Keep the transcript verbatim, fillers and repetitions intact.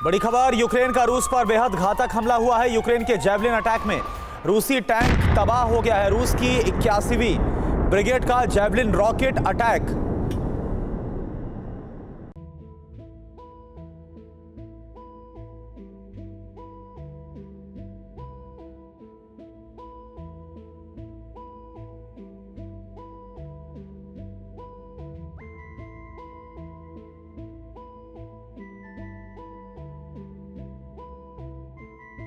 बड़ी खबर, यूक्रेन का रूस पर बेहद घातक हमला हुआ है। यूक्रेन के जैवलिन अटैक में रूसी टैंक तबाह हो गया है। रूस की इक्यासीवीं ब्रिगेड का जैवलिन रॉकेट अटैक